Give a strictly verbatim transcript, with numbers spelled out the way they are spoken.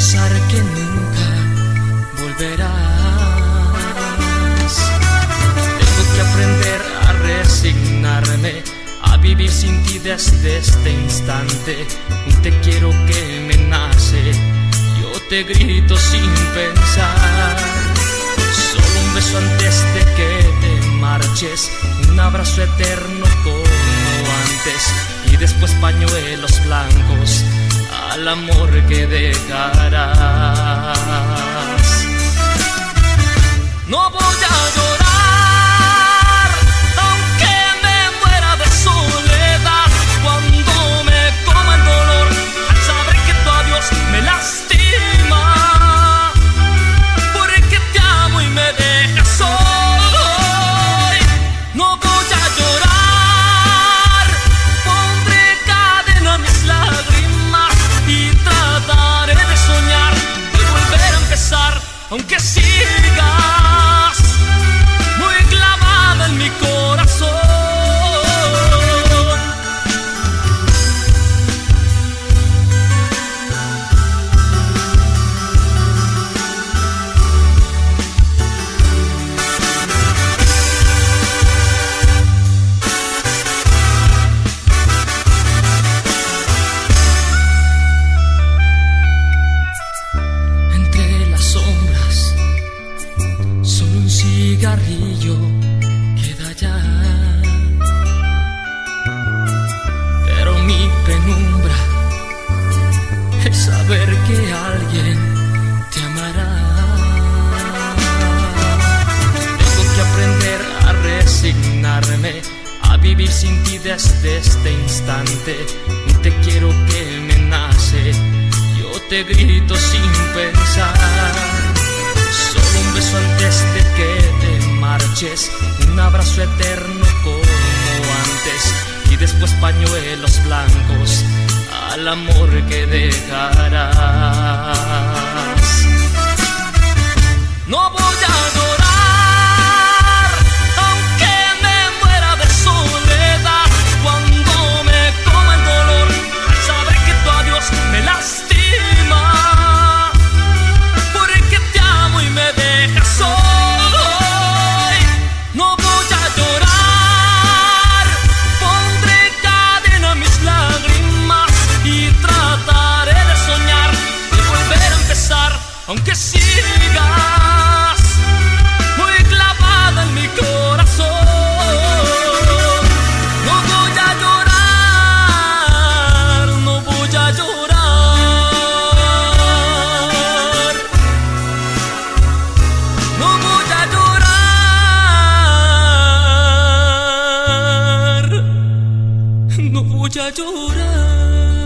pensar que nunca volverás. Tengo que aprender a resignarme, a vivir sin ti desde este instante. Un te quiero que me nace, yo te grito sin pensar. Solo un beso antes de que te marches, un abrazo eterno como antes, y después pañuelos blancos al amor que dejarás. No voy a llorar, aunque me muera de soledad, cuando me coma el dolor al saber que tu adiós me lastima, porque te amo y me dejas solo. No voy a llorar, pondré cadena a mis lágrimas y trataré de soñar y volver a empezar, aunque sigas muy clavada en mi corazón. Cigarrillo queda ya, pero mi penumbra es saber que alguien te amará. Tengo que aprender a resignarme, a vivir sin ti desde este instante. Un te quiero que me nace, yo te grito sin pensar. Solo un beso antes de que te marches, un abrazo eterno como antes, y después pañuelos blancos al amor que dejarás. No voy a llorar, aunque me muera de soledad, cuando me coma el dolor al saber que tu adiós me lastima, porque te amo y me dejas solo. No voy a llorar, pondré cadena a mis lágrimas y trataré de soñar y volver a empezar, aunque sigas muy clavada en mi corazón. No voy a llorar, no voy a llorar, no voy a llorar, no voy a llorar.